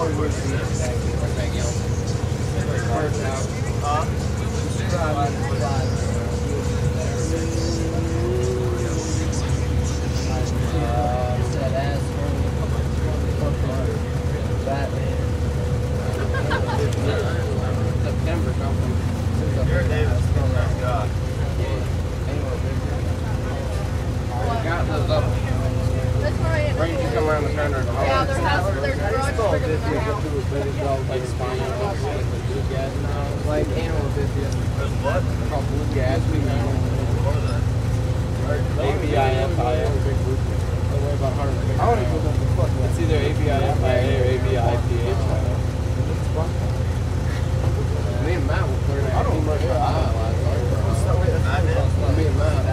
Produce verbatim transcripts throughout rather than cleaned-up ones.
Like animal biscuits. What? They're called blue gas. A B I F I A. They weigh about one hundred fifty pounds. It's either A B I F I A or A B I P H. Me and Matt will clear that. I don't know. Me and Matt.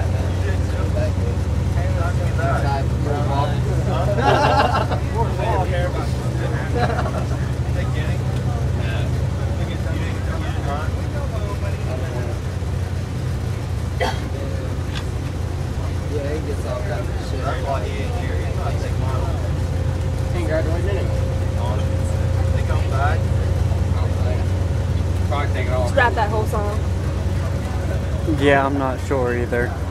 Yeah, he gets all kinds of shit. That's why he ain't here. He's not taking mine. He ain't graduating anyway. They come back. Probably take it all. Scrap that whole song. Yeah, I'm not sure either.